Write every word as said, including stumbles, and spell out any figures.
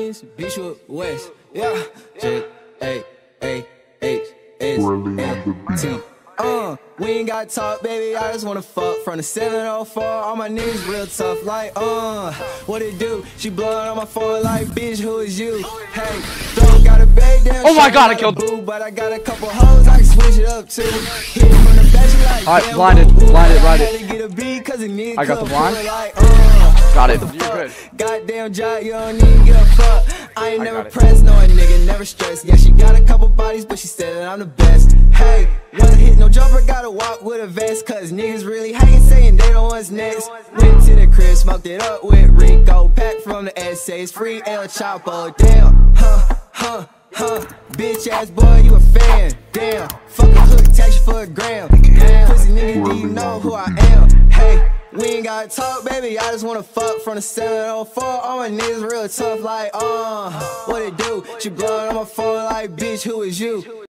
tings, beat you with West. Yeah. J A A H S T. Uh, we ain't got talk, baby, I just wanna fuck. From the seven oh four, all my niggas real tough. Like, uh, what it do? She blowin' on my phone like, bitch, who is you? Hey, don't got a bag down. Oh my god, I killed boo, but I got a couple hoes I can switch it up to. Hit from the back, she like, alright, blinded, blinded, right it. I got the blind. Like, uh, got it. You're good. Goddamn job, you don't even give a fuck. I ain't I never pressed, no a nigga, never stressed. Yeah, she got a couple bodies, but she said that I'm the best. Hey, wasn't hit no jumper, gotta walk with a vest. Cause niggas really hating, saying they don't what's next. Went to the crib, smoked it up with Rico. Pack from the essays, free El Chapo. Damn, huh, huh, huh. Bitch ass boy, you a fan. Damn, fuck a hook, tax you for a gram. Damn, pussy nigga, do you know who I am? Hey, we ain't gotta talk, baby, I just wanna fuck. From the seven oh four, all my niggas real tough. Like, uh, what it do? She blowin' on my phone like, bitch, who is you?